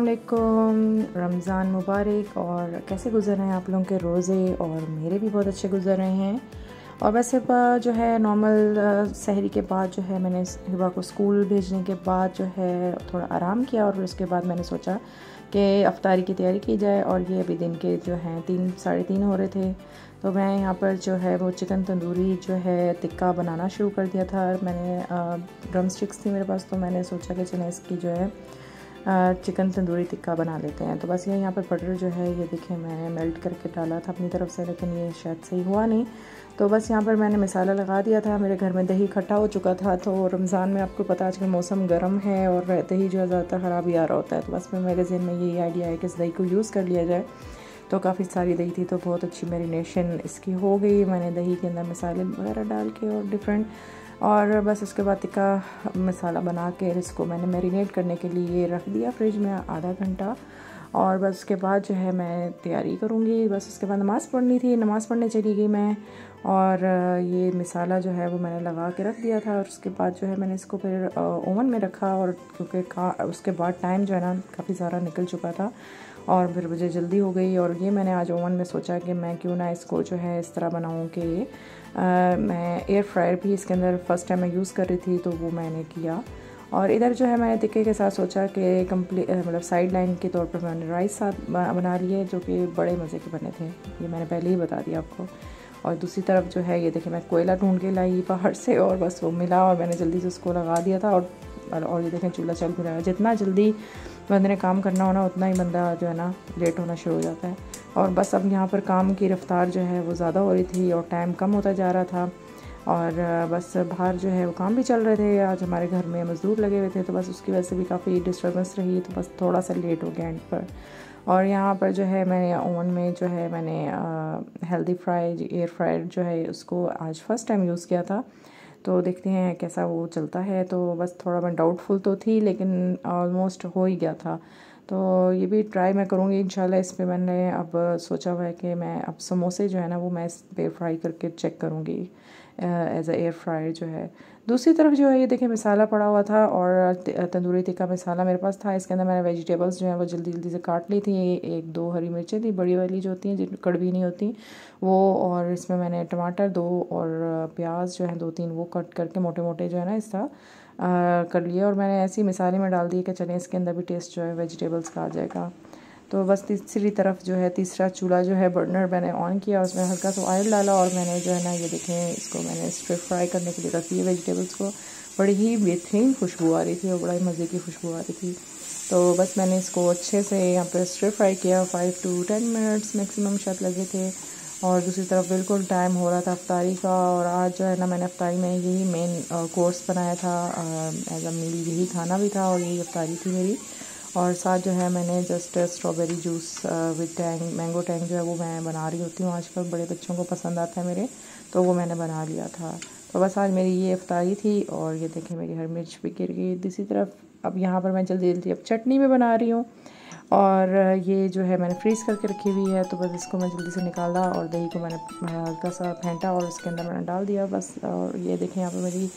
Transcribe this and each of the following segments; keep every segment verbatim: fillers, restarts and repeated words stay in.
अस्सलामुअलैकुम, रमज़ान मुबारक। और कैसे गुज़र रहे हैं आप लोगों के रोज़े? और मेरे भी बहुत अच्छे गुज़र रहे हैं। और बस हिबा जो है नॉर्मल सहरी के बाद जो है मैंने हिबा को स्कूल भेजने के बाद जो है थोड़ा आराम किया और फिर उसके बाद मैंने सोचा कि अफ्तारी की तैयारी की जाए। और ये अभी दिन के जो हैं तीन साढ़े तीन हो रहे थे, तो मैं यहाँ पर जो है वो चिकन तंदूरी जो है टिक्का बनाना शुरू कर दिया था। मैंने ड्रम स्टिक्स थी मेरे पास, तो मैंने सोचा कि चलें इसकी जो है चिकन तंदूरी टिक्का बना लेते हैं। तो बस ये यहाँ पर बटर जो है ये देखें मैंने मेल्ट करके डाला था अपनी तरफ से, लेकिन ये शायद सही हुआ नहीं। तो बस यहाँ पर मैंने मसाला लगा दिया था। मेरे घर में दही इकट्ठा हो चुका था। तो रमज़ान में आपको पता है आजकल मौसम गर्म है और दही जो है ज़्यादातर ख़राब ही आ रहा होता है। तो बस मैं मेरे ज़हन में यही आइडिया है कि इस दही को यूज़ कर लिया जाए। तो काफ़ी सारी दही थी, तो बहुत अच्छी मैरिनेशन इसकी हो गई। मैंने दही के अंदर मसाले वगैरह डाल के और डिफरेंट, और बस उसके बाद टिक्का मसाला बना के इसको मैंने मैरिनेट करने के लिए रख दिया फ्रिज में आधा घंटा। और बस उसके बाद जो है मैं तैयारी करूँगी। बस उसके बाद नमाज़ पढ़नी थी, नमाज़ पढ़ने चली गई मैं। और ये मसाला जो है वो मैंने लगा के रख दिया था। और उसके बाद जो है मैंने इसको फिर ओवन में रखा, और क्योंकि का उसके बाद टाइम जो है ना काफ़ी सारा निकल चुका था और फिर मुझे जल्दी हो गई। और ये मैंने आज ओवन में सोचा कि मैं क्यों ना इसको जो है इस तरह बनाऊँ कि मैं एयर फ्रायर भी इसके अंदर फ़र्स्ट टाइम मैं यूज़ कर रही थी, तो वो मैंने किया। और इधर जो है मैंने टिक्के के साथ सोचा कि कम्प्लीट मतलब साइड लाइन के तौर पर मैंने राइस साथ बना लिए, जो कि बड़े मज़े के बने थे। ये मैंने पहले ही बता दिया आपको। और दूसरी तरफ जो है ये देखिए मैं कोयला ढूंढ के लाई बाहर से, और बस वो मिला और मैंने जल्दी से उसको लगा दिया था। और और ये देखें चूल्हा चल भी रहा है। जितना जल्दी बंदे ने काम करना हो ना, उतना ही बंदा जो है ना लेट होना शुरू हो जाता है। और बस अब यहाँ पर काम की रफ़्तार जो है वो ज़्यादा हो रही थी और टाइम कम होता जा रहा था। और बस बाहर जो है वो काम भी चल रहे थे। आज हमारे घर में मज़दूर लगे हुए थे, तो बस उसकी वजह से भी काफ़ी डिस्टर्बेंस रही। तो बस थोड़ा सा लेट हो गया एंड पर। और यहाँ पर जो है मैंने ओवन में जो है मैंने हेल्दी फ्राई एयर फ्रायर जो है उसको आज फ़र्स्ट टाइम यूज़ किया था। तो देखते हैं कैसा वो चलता है। तो बस थोड़ा मैं डाउटफुल तो थी, लेकिन ऑलमोस्ट हो ही गया था। तो ये भी ट्राई मैं करूँगी इंशाल्लाह। इस पे मैंने अब सोचा हुआ है कि मैं अब समोसे जो है ना वो मैं इस पे फ्राई करके चेक करूँगी एज अ एयर फ्रायर जो है। दूसरी तरफ जो है ये देखिए मसाला पड़ा हुआ था, और तंदूरी टिक्का मसाला मेरे पास था। इसके अंदर मैंने वेजिटेबल्स जो है वो जल्दी जल्दी से काट ली थी। एक दो हरी मिर्चें थी बड़ी वाली जो होती हैं, जिन कड़वी नहीं होती वो, और इसमें मैंने टमाटर दो और प्याज जो है दो तीन वो कट करके मोटे मोटे जो है ना इस तरह कर लिए। और मैंने ऐसी मसाले में डाल दिए कि चलें इसके अंदर भी टेस्ट जो है वेजिटेबल्स का आ जाएगा। तो बस तीसरी तरफ जो है तीसरा चूल्हा जो है बर्नर मैंने ऑन किया, उसमें हल्का सा ऑयल डाला और मैंने जो है ना ये देखें इसको मैंने स्टर फ्राई करने के लिए रख दिया वेजिटेबल्स को। बड़ी ही बेहतरीन खुशबू आ रही थी और बड़ा ही मज़े की खुशबू आ रही थी। तो बस मैंने इसको अच्छे से यहाँ पर स्टर फ्राई किया। Five to ten minutes maximum शायद लगे थे। और दूसरी तरफ बिल्कुल टाइम हो रहा था अफ्तारी का। और आज जो है ना मैंने अफ्तारी में यही मेन कोर्स बनाया था, एज अ मील यही खाना भी था और यही अफ्तारी थी मेरी। और साथ जो है मैंने just strawberry juice with Tang mango Tang जो है वो मैं बना रही होती हूँ आजकल, बड़े बच्चों को पसंद आता है मेरे, तो वो मैंने बना लिया था। तो बस आज मेरी ये अफ्तारी थी। और ये देखें मेरी हर मिर्च भी गिर गई। दूसरी तरफ अब यहाँ पर मैं जल्दी जल्दी अब चटनी भी बना रही हूँ। और ये जो है मैंने फ्रीज़ करके रखी हुई है, तो बस इसको मैं जल्दी से निकाला और दही को मैंने हल्का सा फेंटा और उसके अंदर मैंने डाल दिया बस। और ये देखें यहाँ पर मेरी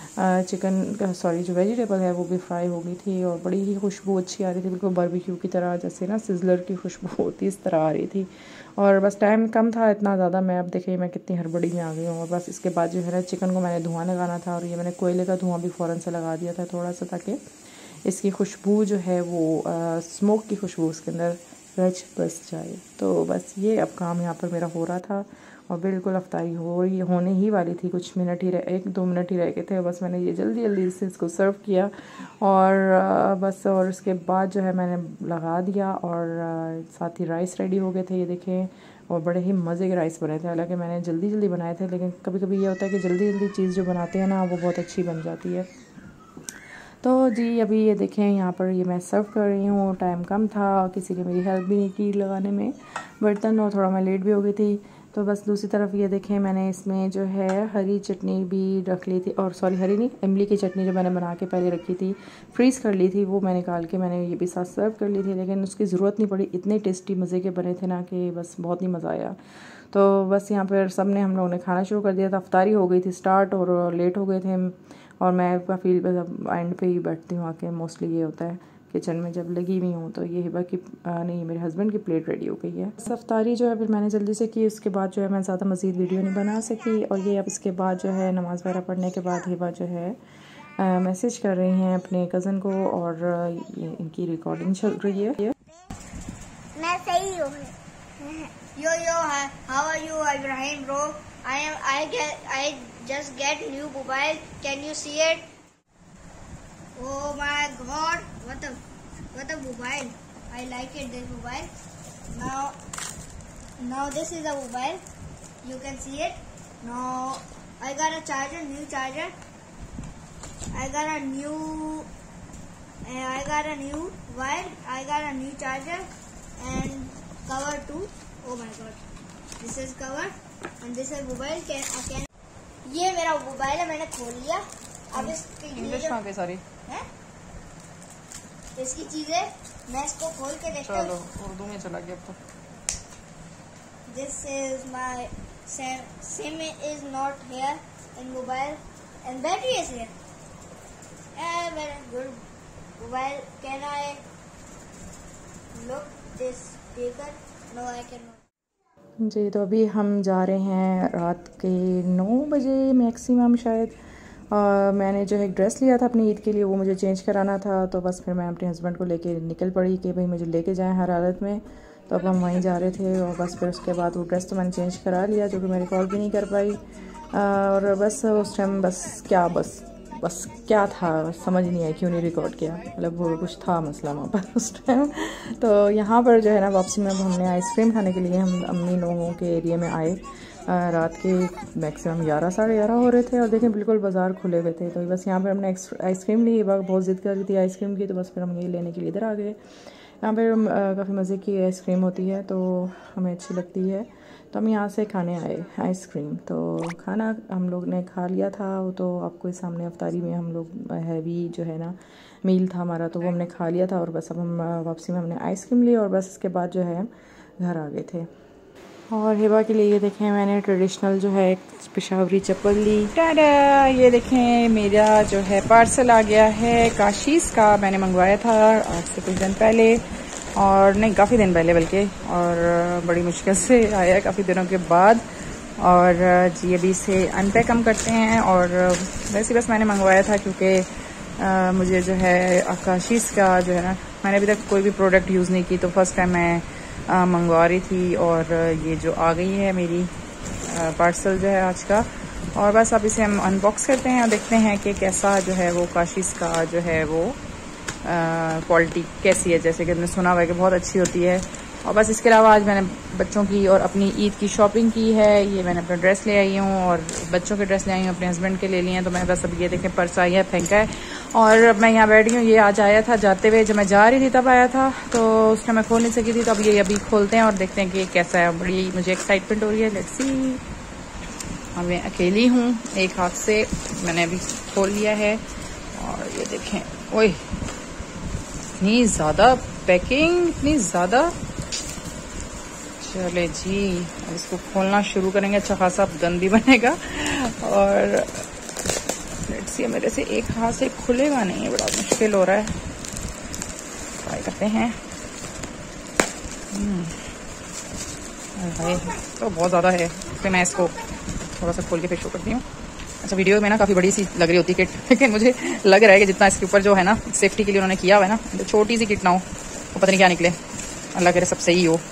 चिकन सॉरी जो वेजिटेबल है वो भी फ्राई हो गई थी और बड़ी ही खुशबू अच्छी आ रही थी, बिल्कुल बारबेक्यू की तरह, जैसे ना सिजलर की खुशबू होती इस तरह आ रही थी। और बस टाइम कम था इतना ज़्यादा, मैं अब देखिए मैं कितनी हड़बड़ी में आ गई हूँ। और बस इसके बाद जो है ना चिकन को मैंने धुआं लगाना था, और ये मैंने कोयले का धुआं भी फ़ौरन से लगा दिया था थोड़ा सा, ताकि इसकी खुशबू जो है वो स्मोक की खुशबू उसके अंदर रच बस जाए। तो बस ये अब काम यहाँ पर मेरा हो रहा था और बिल्कुल अफ्तारी हो रही होने ही वाली थी। कुछ मिनट ही रह एक दो मिनट ही रह गए थे। बस मैंने ये जल्दी जल्दी से इसको सर्व किया और बस, और उसके बाद जो है मैंने लगा दिया और साथ ही राइस रेडी हो गए थे ये देखें। और बड़े ही मज़े के राइस बने थे, हालांकि मैंने जल्दी जल्दी बनाए थे, लेकिन कभी कभी ये होता है कि जल्दी जल्दी चीज़ जो बनाते हैं ना वो बहुत अच्छी बन जाती है। तो जी अभी ये देखें यहाँ पर ये मैं सर्व कर रही हूँ। टाइम कम था, किसी ने मेरी हेल्प भी नहीं की लगाने में बर्तन, और थोड़ा मैं लेट भी हो गई थी। तो बस दूसरी तरफ ये देखें मैंने इसमें जो है हरी चटनी भी रख ली थी, और सॉरी हरी नहीं इमली की चटनी जो मैंने बना के पहले रखी थी, फ्रीज़ कर ली थी, वो मैंने निकाल के मैंने ये भी साथ सर्व कर ली थी। लेकिन उसकी ज़रूरत नहीं पड़ी, इतने टेस्टी मज़े के बने थे ना कि बस बहुत ही मज़ा आया। तो बस यहाँ पर सब ने हम लोगों ने खाना शुरू कर दिया था। अफ्तारी हो गई थी स्टार्ट और लेट हो गए थे, और मैं काफ़ी एंड पे ही बैठती हूँ आके, मोस्टली ये होता है किचन में जब लगी हुई हूँ, तो ये हिबा की आ, नहीं मेरे हस्बैंड की प्लेट रेडी हो गई है। अफ्तारी जो है फिर मैंने जल्दी से की, उसके बाद जो है मैं ज़्यादा मज़ीद वीडियो नहीं बना सकी। और ये अब इसके बाद जो है नमाज़ वगैरह पढ़ने के बाद हिबा जो है मैसेज कर रही हैं अपने कज़न को, और ये इनकी रिकॉर्डिंग चल रही है। मैं सही हूँ। Yo yo, how are you, Ibrahim bro? I am. I get. I just get new mobile. Can you see it? Oh my God! What a what a mobile! I like it. This mobile. Now, now this is a mobile. You can see it. Now I got a charger, new charger. I got a new. Uh, I got a new wire. I got a new charger and cover too. Oh my God, this is cover and this is mobile. Can can ये मेरा mobile है, मैंने खोल लिया। अब इसकी English कहाँ गई सारी है, इसकी चीजें मैं इसको खोल के देखता हूँ। चलो उर्दू में चला गया अब तो। This is my SIM is not here in mobile and battery is here. And very good mobile. Can I look this speaker? No, I cannot. जी, तो अभी हम जा रहे हैं रात के नौ बजे मैक्सिमम शायद। आ, मैंने जो है एक ड्रेस लिया था अपनी ईद के लिए, वो मुझे चेंज कराना था, तो बस फिर मैं अपने हस्बैंड को लेके निकल पड़ी कि भाई मुझे लेके जाएं हर हालत में। तो अब हम वहीं जा रहे थे, और बस फिर उसके बाद वो ड्रेस तो मैंने चेंज करा लिया, जो कि मैं रिकॉर्ड भी नहीं कर पाई। आ, और बस उस टाइम बस क्या बस बस क्या था समझ नहीं आया क्यों नहीं रिकॉर्ड किया, मतलब वो कुछ था मसला वहाँ पर उस टाइम। तो यहाँ पर जो है ना वापसी में हमने आइसक्रीम खाने के लिए हम अम्मी लोगों के एरिया में आए। रात के मैक्सिमम ग्यारह साढ़े ग्यारह हो रहे थे, और देखें बिल्कुल बाज़ार खुले हुए थे। तो बस यहाँ पर हमने आइसक्रीम ली, बहुत ज़िद कर रही थी आइसक्रीम की, तो बस फिर हम ये लेने के लिए इधर आ गए। यहाँ पर काफ़ी मज़े की आइसक्रीम होती है, तो हमें अच्छी लगती है, तो हम यहाँ से खाने आए आइसक्रीम। तो खाना हम लोग ने खा लिया था, वो तो आपको इस सामने अफ्तारी में हम लोग हैवी जो है ना मील था हमारा, तो वो हमने खा लिया था। और बस अब हम वापसी में हमने आइसक्रीम ली, और बस इसके बाद जो है घर आ गए थे। और हिबा के लिए ये देखें मैंने ट्रेडिशनल जो है पेशावरी चप्पल ली। टाडा, ये देखें मेरा जो है पार्सल आ गया है काशीज़ का। मैंने मंगवाया था आज से कुछ दिन पहले, और नहीं काफ़ी दिन पहले बल्कि, और बड़ी मुश्किल से आया काफ़ी दिनों के बाद। और जी अभी इसे अनपैक हम करते हैं। और वैसे बस मैंने मंगवाया था क्योंकि मुझे जो है काशीज़ का जो है ना, मैंने अभी तक कोई भी प्रोडक्ट यूज़ नहीं की, तो फर्स्ट टाइम मैं मंगवा रही थी। और ये जो आ गई है मेरी पार्सल जो है आज का, और बस अब इसे हम अनबॉक्स करते हैं और देखते हैं कि कैसा जो है वो काशीज़ का जो है वो क्वालिटी uh, कैसी है। जैसे कि हमने सुना हुआ है कि बहुत अच्छी होती है। और बस इसके अलावा आज मैंने बच्चों की और अपनी ईद की शॉपिंग की है। ये मैंने अपना ड्रेस ले आई हूँ, और बच्चों के ड्रेस ले आई हूँ, अपने हस्बैंड के ले लिए हैं। तो मैं बस अब ये देखें पर्स आई है, फेंका है, और अब मैं यहाँ बैठी हूँ। ये आज आया था जाते हुए, जब मैं जा रही थी तब आया था, तो उस टाइम मैं खोल नहीं सकी थी। तो अब ये अभी खोलते हैं और देखते हैं कि कैसा है। बड़ी मुझे एक्साइटमेंट हो रही है। Let's see. अब मैं अकेली हूँ, एक हाथ से मैंने अभी खोल लिया है, और ये देखें ओए इतनी ज़्यादा पैकिंग, इतनी ज़्यादा। चले जी अब इसको खोलना शुरू करेंगे। अच्छा खासा गंद भी बनेगा, और लेट्स सी मेरे से एक हाथ से खुलेगा नहीं, बड़ा मुश्किल हो रहा है। ट्राई करते हैं। है तो बहुत ज़्यादा है, फिर मैं इसको थोड़ा सा खोल के फिर शो करती हूँ। अच्छा वीडियो में ना काफ़ी बड़ी सी लग रही होती किट, लेकिन मुझे लग रहा है कि जितना इसके ऊपर जो है ना सेफ्टी के लिए उन्होंने किया हुआ है ना, तो छोटी सी किट ना हो, वो पता नहीं क्या निकले। अल्लाह करे सब सही हो।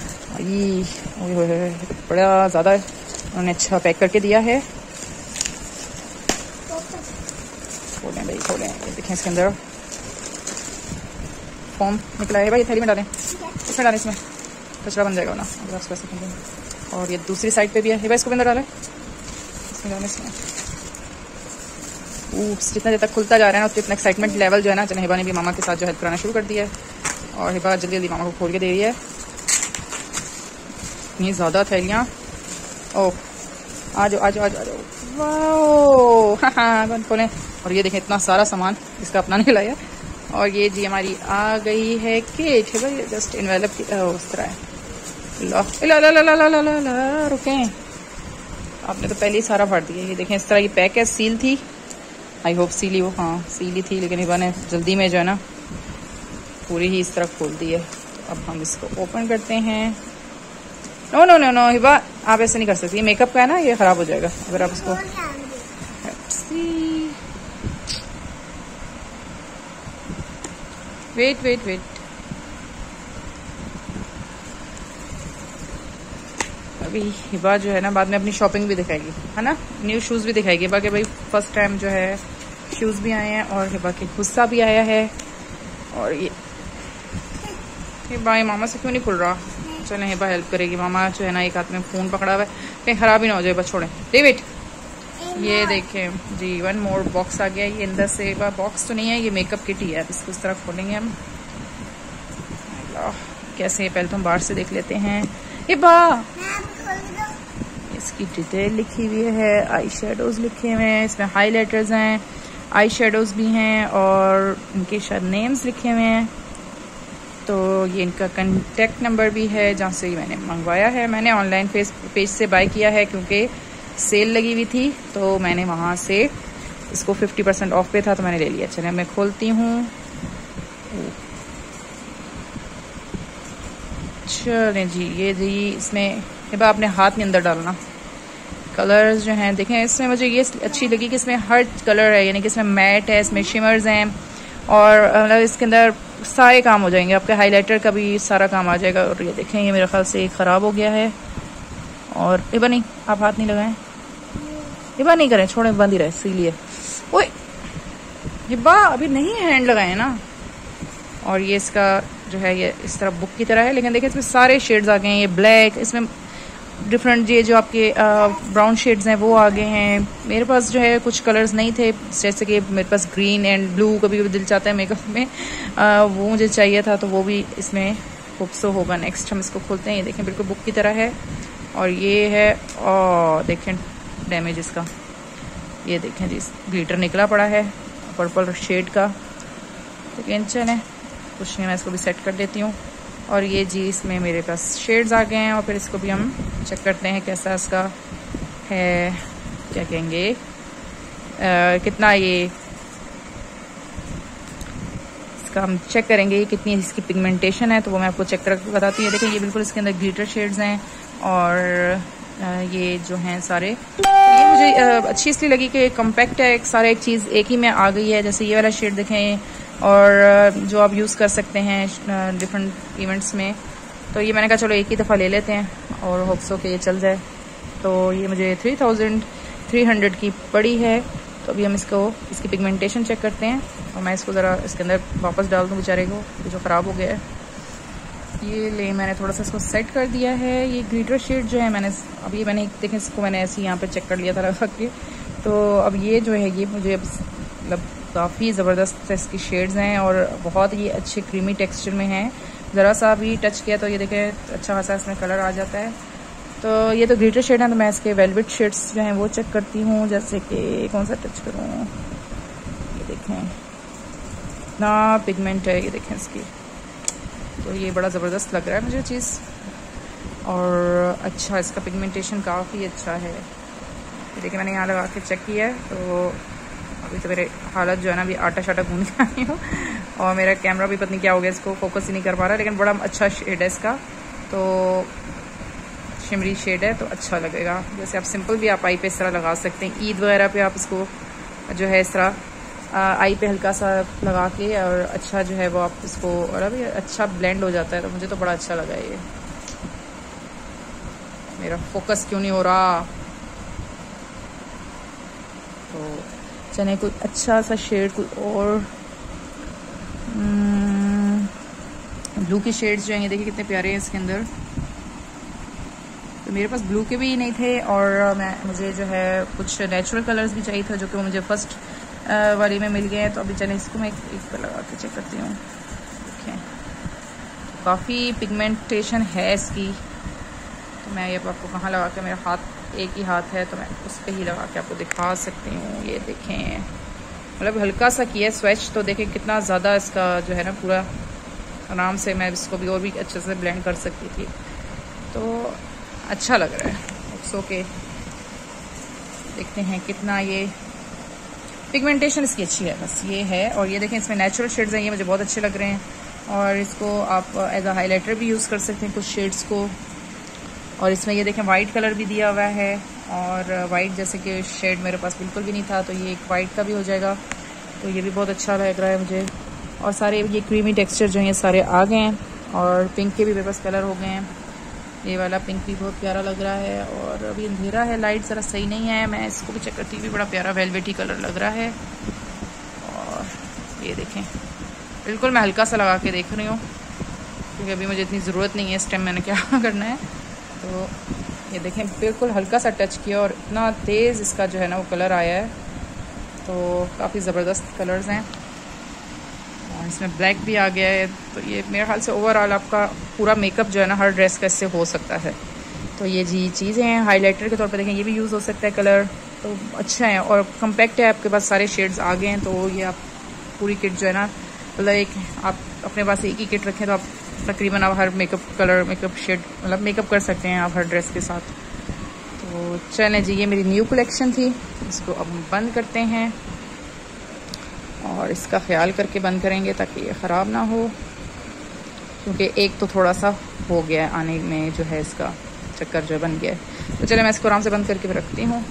ये बड़ा ज़्यादा उन्होंने अच्छा पैक करके दिया है। खोलें भाई खोलें, ये देखें इसके अंदर फॉर्म निकला है। भाई थैली में डालें, इसमें डालें, इसमें कचरा बन जाएगा ना अगर आप वैसे। और ये दूसरी साइड पे भी है, भाई इसको भी अंदर डालें, इसमें डालें, इसमें। ऊप्स, जितना देर तक खुलता जा रहा है ना उतना एक्साइटमेंट लेवल जो है ना, चलो हिबा ने भी मामा के साथ जो हेल्प कराना शुरू कर दिया है, और हिबा जल्दी जल्दी मामा को खोल के दे रही है। इतनी ज़्यादा थैलियाँ। ओह आ जाओ आ जाओ आ जाओ, वाओ हाँ खोलें। और ये देखें इतना सारा सामान इसका अपना निकला है। और ये जी हमारी आ गई है किट, है भाई जस्ट इन्वेलप की उस तरह है। ला ला ला ला ला ला ला ला रुकें, आपने तो पहले ही सारा फाड़ दिया। ये देखें इस तरह की पैक है, सील थी, आई होप सीली वो हाँ सीली थी, लेकिन हिबा ने जल्दी में जो है ना पूरी ही इस तरह खोल दी है। तो अब हम इसको ओपन करते हैं। No no no no Hiba, आप ऐसे नहीं कर सकती, ये मेकअप का है ना, ये खराब हो जाएगा अगर आप इसको। वेट वेट वेट, अभी हिबा जो है ना बाद में अपनी शॉपिंग भी दिखाएगी, है ना, न्यू शूज भी दिखाएगी। हिबा के भाई फर्स्ट टाइम जो है शूज भी आए हैं और हिबा के गुस्सा भी आया है। और ये हिबा ये मामा से क्यों नहीं खुल रहा? चले हिबा हेल्प करेगी। मामा जो है ना एक हाथ में फोन पकड़ा हुआ है, कहीं खराब ही ना हो जाए, बस छोड़े। डेविड ये देखें जी, वन मोर बॉक्स आ गया। ये अंदर से बॉक्स तो नहीं है, ये मेकअप किट ही है। इसको इस तरह खोलेंगे हम। कैसे, पहले तो हम बाहर से देख लेते हैं। हिबा इसकी डिटेल लिखी हुई है, आई शेडोज लिखे हुए हैं, इसमें हाईलाइटर्स हैं, आई शेडोज भी हैं और इनके शायद नेम्स लिखे हुए हैं। तो ये इनका कॉन्टेक्ट नंबर भी है जहाँ से मैंने मंगवाया है। मैंने ऑनलाइन पेज पेज से बाय किया है क्योंकि सेल लगी हुई थी, तो मैंने वहाँ से इसको फिफ्टी परसेंट ऑफ पे था तो मैंने ले लिया। चलिए मैं खोलती हूँ। चलें जी, ये जी इसमें हिबा आपने हाथ नहीं अंदर डालना। कलर्स जो हैं देखें, इसमें मुझे ये अच्छी लगी कि इसमें हर कलर है, यानी कि इसमें मैट है, इसमें शिमर्स हैं और मतलब इसके अंदर सारे काम हो जाएंगे। आपके हाइलाइटर का भी सारा काम आ जाएगा। और ये देखें, ये मेरे ख्याल से ख़राब हो गया है। और हिबा नहीं, आप हाथ नहीं लगाएं, हिबा नहीं करें, छोड़ें, बंद ही रहे, इसीलिए। ओए हिबा अभी नहीं हैंड लगाए ना। और ये इसका जो है ये इस तरह बुक की तरह है, लेकिन देखिए इसमें सारे शेड्स आ गए हैं। ये ब्लैक, इसमें डिफरेंट ये जो आपके ब्राउन शेड्स हैं वो आ गए हैं। मेरे पास जो है कुछ कलर्स नहीं थे, जैसे कि मेरे पास ग्रीन एंड ब्लू, कभी कभी दिल चाहता है मेकअप में आ, वो मुझे चाहिए था, तो वो भी इसमें खूबसो होगा। नेक्स्ट हम इसको खोलते हैं। ये देखें बिल्कुल बुक की तरह है। और ये है, और देखें डैमेज इसका, ये देखें जी ग्लिटर निकला पड़ा है पर्पल शेड का। लेकिन चलें कुछ नहीं, मैं इसको भी सेट कर देती हूँ। और ये जी इसमें मेरे पास शेड्स आ गए हैं। और फिर इसको भी हम चेक करते हैं कैसा इसका है, क्या कहेंगे, आ, कितना ये इसका हम चेक करेंगे ये कितनी इसकी पिगमेंटेशन है, तो वो मैं आपको चेक करके बताती हूँ। देखिए ये बिल्कुल इसके अंदर ग्लिटर शेड्स हैं और आ, ये जो हैं सारे, ये मुझे आ, अच्छी इसलिए लगी कि कम्पैक्ट है, एक सारा एक चीज़ एक ही में आ गई है। जैसे ये वाला शेड देखें, और जो आप यूज़ कर सकते हैं डिफरेंट इवेंट्स में। तो ये मैंने कहा चलो एक ही दफ़ा ले लेते हैं और होप्स हो कि ये चल जाए। तो ये मुझे थ्री थाउजेंड थ्री हंड्रेड की पड़ी है। तो अभी हम इसको इसकी पिगमेंटेशन चेक करते हैं। और मैं इसको ज़रा इसके अंदर वापस डाल दूँ बेचारे को, ये जो ख़राब हो गया है। ये ले मैंने थोड़ा सा इसको सेट कर दिया है। ये ग्लिटर शेड जो है मैंने अभी मैंने देखें इसको मैंने ऐसे यहाँ पे चेक कर लिया था लगा के। तो अब ये जो है ये मुझे मतलब काफ़ी ज़बरदस्त इसकी शेड्स हैं और बहुत ही अच्छे क्रीमी टेक्सचर में हैं। ज़रा सा भी टच किया तो ये देखें अच्छा खासा इसमें कलर आ जाता है। तो ये तो ग्लिटर शेड है, तो मैं इसके वेलवेट शेड्स जो हैं वो चेक करती हूँ। जैसे कि कौन सा टच करूँ, ये देखें ना पिगमेंट है, ये देखें इसकी। तो ये बड़ा ज़बरदस्त लग रहा है मुझे चीज़, और अच्छा इसका पिगमेंटेशन काफ़ी अच्छा है। देखिए मैंने यहाँ लगा के चेक किया है। तो अभी तो मेरे हालत जो है ना अभी आटा शाटा गूंद के आई हूँ, और मेरा कैमरा भी पता नहीं क्या हो गया, इसको फोकस ही नहीं कर पा रहा। लेकिन बड़ा अच्छा शेड है इसका, तो शिमरी शेड है तो अच्छा लगेगा। जैसे आप सिंपल भी आप आई पे इस तरह लगा सकते हैं। ईद वगैरह पे आप इसको जो है इस तरह आई पे हल्का सा लगा के, और अच्छा जो है वो आप इसको, और अभी अच्छा ब्लेंड हो जाता है। तो मुझे तो बड़ा अच्छा लगा ये। मेरा फोकस क्यों नहीं हो रहा? तो चने कोई अच्छा सा शेड, कोई और ब्लू के शेड्स जो हैं ये देखिए कितने प्यारे हैं इसके अंदर। तो मेरे पास ब्लू के भी नहीं थे, और मैं मुझे जो है कुछ नेचुरल कलर्स भी चाहिए था, जो कि वो मुझे फर्स्ट वाली में मिल गए हैं। तो अभी चलें इसको मैं एक, एक पर लगा के चेक करती हूँ। देखिए काफ़ी पिगमेंटेशन है इसकी। तो मैं ये आपको कहाँ लगा के, मेरा हाथ एक ही हाथ है तो मैं उस पर ही लगा के आपको दिखा सकती हूँ। ये देखें मतलब हल्का सा किया है स्वेच, तो देखें कितना ज़्यादा इसका जो है ना पूरा आराम से मैं इसको भी और भी अच्छे से ब्लेंड कर सकती थी। तो अच्छा लग रहा है। It's okay. देखते हैं कितना ये पिगमेंटेशन इसकी अच्छी है, बस ये है। और ये देखें इसमें नेचुरल शेड्स हैं, ये मुझे बहुत अच्छे लग रहे हैं। और इसको आप एज अ हाइलाइटर भी यूज़ कर सकते हैं कुछ शेड्स को। और इसमें ये देखें वाइट कलर भी दिया हुआ है, और वाइट जैसे कि शेड मेरे पास बिल्कुल भी नहीं था, तो ये एक वाइट का भी हो जाएगा, तो ये भी बहुत अच्छा लग रहा है मुझे। और सारे ये क्रीमी टेक्सचर जो हैं ये सारे आ गए हैं, और पिंक के भी मेरे पास कलर हो गए हैं। ये वाला पिंक भी बहुत प्यारा लग रहा है, और अभी अंधेरा है, लाइट ज़रा सही नहीं है, मैं इसको भी चेक करती हूँ, भी बड़ा प्यारा वेलवेटी कलर लग रहा है। और ये देखें बिल्कुल मैं हल्का सा लगा के देख रही हूँ, क्योंकि अभी मुझे इतनी ज़रूरत नहीं है इस टाइम, मैंने क्या करना है। तो ये देखें बिल्कुल हल्का सा टच किया और इतना तेज़ इसका जो है ना वो कलर आया है, तो काफ़ी ज़बरदस्त कलर्स हैं। और इसमें ब्लैक भी आ गया है, तो ये मेरे ख्याल से ओवरऑल आपका पूरा मेकअप जो है ना हर ड्रेस का इससे हो सकता है। तो ये जी चीज़ें हैं, हाइलाइटर के तौर पर देखें ये भी यूज़ हो सकता है कलर, तो अच्छा है और कम्पैक्ट है, आपके पास सारे शेड्स आ गए हैं। तो ये आप पूरी किट जो है ना, मतलब एक आप अपने पास एक ही किट रखें तो आप तकरीबन आप हर मेकअप कलर मेकअप शेड मतलब मेकअप कर सकते हैं आप हर ड्रेस के साथ। तो चलें जी, ये मेरी न्यू कलेक्शन थी, इसको अब हम बंद करते हैं, और इसका ख्याल करके बंद करेंगे ताकि ये ख़राब ना हो, क्योंकि एक तो थोड़ा सा हो गया है आने में, जो है इसका चक्कर जो बन गया है। तो चले मैं इसको आराम से बंद करके रखती हूँ।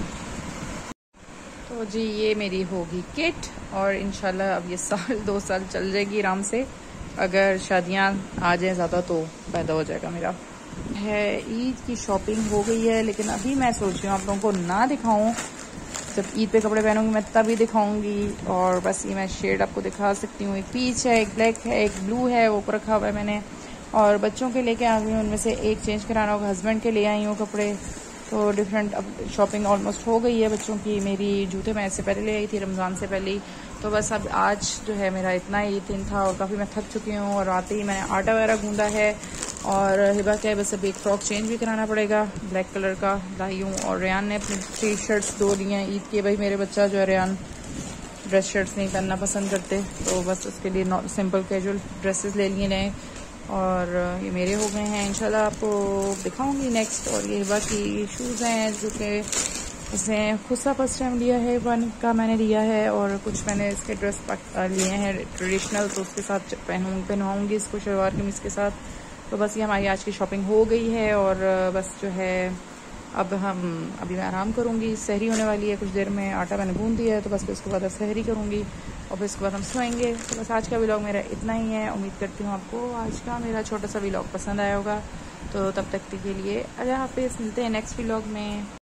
तो जी ये मेरी होगी किट, और इंशाल्लाह अब ये साल दो साल चल जाएगी आराम से। अगर शादियाँ आ जाए ज़्यादा तो पैदा हो जाएगा मेरा। है ईद की शॉपिंग हो गई है, लेकिन अभी मैं सोच रही हूँ आप लोगों को ना दिखाऊँ, जब ईद पे कपड़े पहनूंगी मैं तभी दिखाऊंगी। और बस ये मैं शेड आपको दिखा सकती हूँ, एक पीच है, एक ब्लैक है, एक ब्लू है, वो रखा हुआ है मैंने। और बच्चों के लेके आ गई हूँ, उनमें से एक चेंज कराना होगा, हस्बैंड के ले आई हूँ कपड़े। तो डिफरेंट अब शॉपिंग ऑलमोस्ट हो गई है बच्चों की। मेरी जूते मैं इससे पहले ले आई थी रमज़ान से पहले ही। तो बस अब आज जो है मेरा इतना ही दिन था, और काफ़ी मैं थक चुकी हूँ, और आते ही मैंने आटा वगैरह गूंदा है। और हिबा क्या है, बस अब एक फ्रॉक चेंज भी कराना पड़ेगा, ब्लैक कलर का लाई हूँ। और रेयान ने अपनी टी शर्ट्स दो ली हैं ईद के, भाई मेरे बच्चा जो है रेयान ड्रेस शर्ट्स नहीं पहनना पसंद करते, तो बस उसके लिए सिंपल कैजुअल ड्रेसेस ले लिए नए। और ये मेरे हो गए हैं, इंशाल्लाह आपको दिखाऊंगी नेक्स्ट। और ये हिबा की शूज़ हैं जो कि इसने खुद सा फर्स्ट टाइम लिया है, वन का मैंने लिया है, और कुछ मैंने इसके ड्रेस लिए हैं ट्रेडिशनल, तो उसके साथ पहनूँ पहनवाऊँगी इसको शलवार कमीज़ के साथ। तो बस ये हमारी आज की शॉपिंग हो गई है, और बस जो है अब हम अभी मैं आराम करूँगी, सहरी होने वाली है कुछ देर में, आटा मैंने गूंद दिया है, तो बस उसके बाद सहरी करूँगी, और फिर उसके बाद हम सोएंगे। तो बस आज का व्लॉग मेरा इतना ही है। उम्मीद करती हूँ आपको आज का मेरा छोटा सा व्लॉग पसंद आया होगा। तो तब तक के लिए अल्लाह हाफिज़, मिलते हैं नेक्स्ट व्लॉग में।